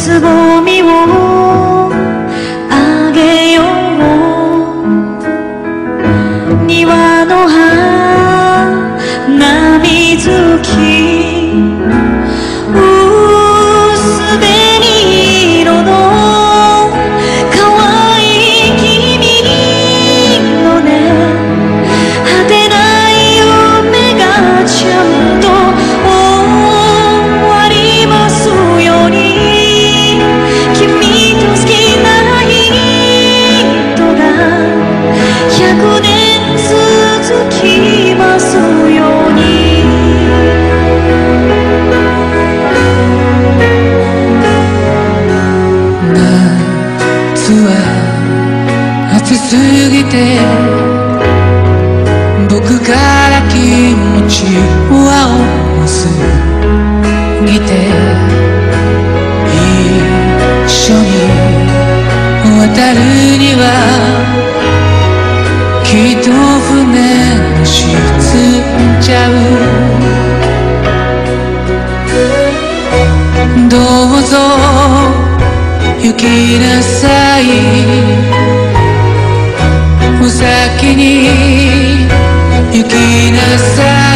つぼみをあげよう。庭の花水木、薄紅色の可愛い君のね、果てない夢がちゃんと終わりますように。君と好きな人が100年続きますように。 夏は暑すぎて僕から気持ちは多すぎて、一緒に渡るにはきっと船の沈んじゃう。どうぞ行きなさい、お先に行きなさい。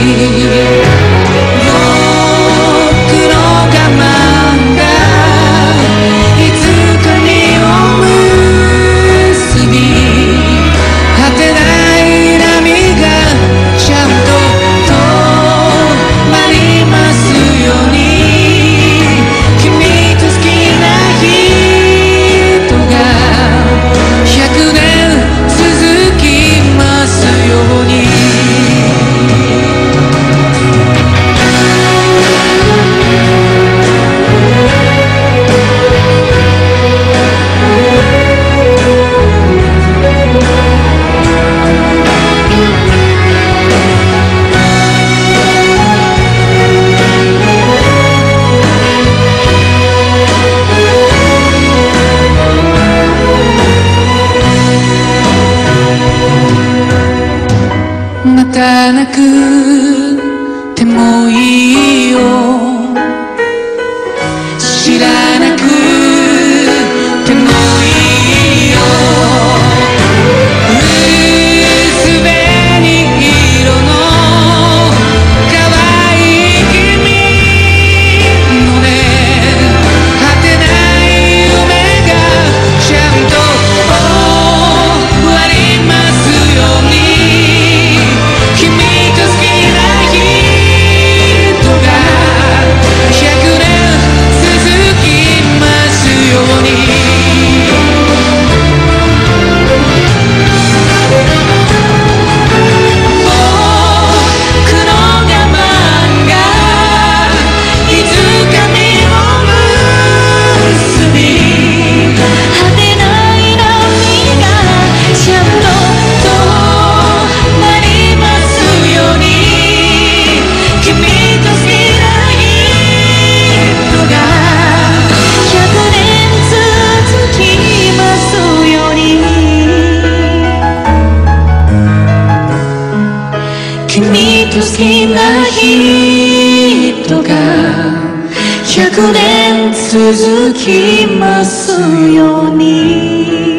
僕の我慢がいつか実を結び、果てない波がちゃんと止まりますように。君と好きな人が100年続きますように。またなくてもいいよ、知らなくてもいいよ。薄紅色の可愛い君のね、果てない夢がちゃんと終わりますように。君と好きな人が100年続きますように。僕の我慢がいつか実を結び、果てない波がちゃんと止まりますように。君と好きな人が100年続きますように。君と好きな人が100年続きますように。